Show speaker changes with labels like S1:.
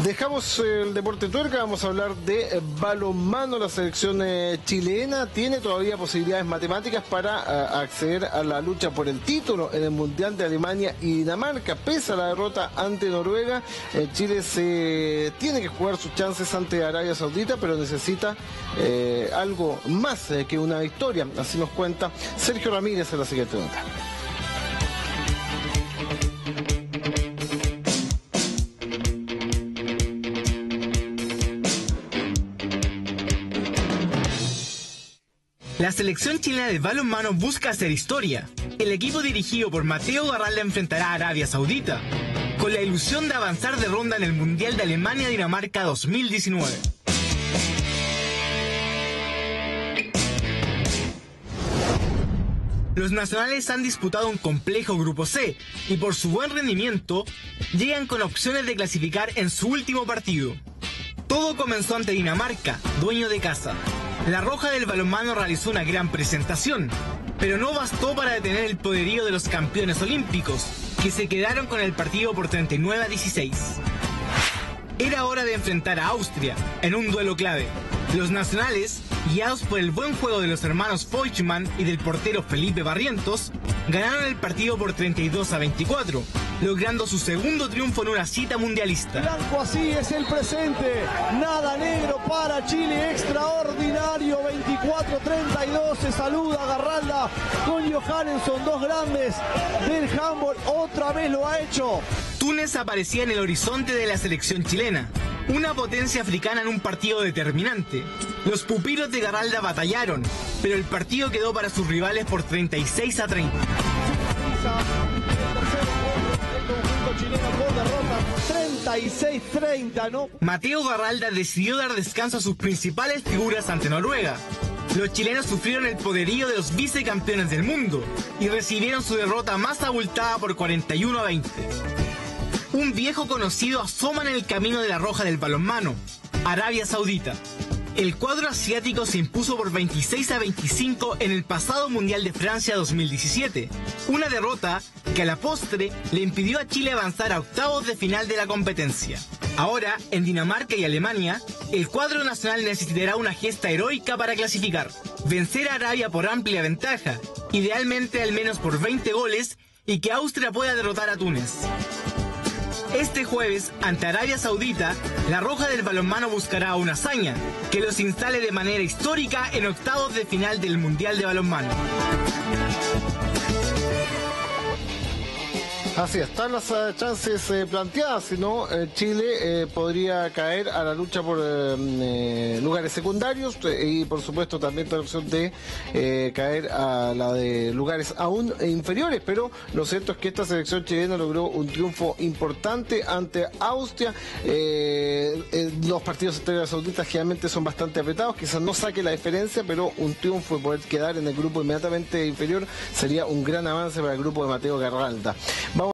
S1: Dejamos el deporte tuerca, vamos a hablar de balonmano. La selección chilena tiene todavía posibilidades matemáticas para acceder a la lucha por el título en el Mundial de Alemania y Dinamarca. Pese a la derrota ante Noruega, Chile se tiene que jugar sus chances ante Arabia Saudita, pero necesita algo más que una victoria. Así nos cuenta Sergio Ramírez en la siguiente nota.
S2: La selección chilena de balonmano busca hacer historia. El equipo dirigido por Mateo Garralda enfrentará a Arabia Saudita, con la ilusión de avanzar de ronda en el Mundial de Alemania-Dinamarca 2019. Los nacionales han disputado un complejo Grupo C y por su buen rendimiento llegan con opciones de clasificar en su último partido. Todo comenzó ante Dinamarca, dueño de casa. La Roja del balonmano realizó una gran presentación, pero no bastó para detener el poderío de los campeones olímpicos, que se quedaron con el partido por 39-16. Era hora de enfrentar a Austria en un duelo clave. Los nacionales, guiados por el buen juego de los hermanos Feuchtmann y del portero Felipe Barrientos, ganaron el partido por 32-24, logrando su segundo triunfo en una cita mundialista.
S3: Blanco, así es el presente, nada negro para Chile, extraordinario, 24-32, se saluda Garralda con Johannesson, dos grandes del handball, otra vez lo ha hecho.
S2: Túnez aparecía en el horizonte de la selección chilena, una potencia africana en un partido determinante. Los pupilos de Garralda batallaron, pero el partido quedó para sus rivales por 36-30.
S3: Chileno por derrota 36-30, ¿no?
S2: Mateo Garralda decidió dar descanso a sus principales figuras ante Noruega. Los chilenos sufrieron el poderío de los vicecampeones del mundo y recibieron su derrota más abultada por 41-20. Un viejo conocido asoma en el camino de la Roja del balonmano, Arabia Saudita. El cuadro asiático se impuso por 26-25 en el pasado Mundial de Francia 2017. Una derrota que a la postre le impidió a Chile avanzar a octavos de final de la competencia. Ahora, en Dinamarca y Alemania, el cuadro nacional necesitará una gesta heroica para clasificar. Vencer a Arabia por amplia ventaja, idealmente al menos por 20 goles, y que Austria pueda derrotar a Túnez. Este jueves, ante Arabia Saudita, la Roja del balonmano buscará una hazaña que los instale de manera histórica en octavos de final del Mundial de Balonmano.
S1: Así están las chances planteadas, si no, Chile podría caer a la lucha por lugares secundarios y por supuesto también toda la opción de caer a la de lugares aún inferiores, pero lo cierto es que esta selección chilena logró un triunfo importante ante Austria. Los partidos ante Arabia Saudita generalmente son bastante apretados, quizás no saque la diferencia, pero un triunfo y poder quedar en el grupo inmediatamente inferior sería un gran avance para el grupo de Mateo Garralda.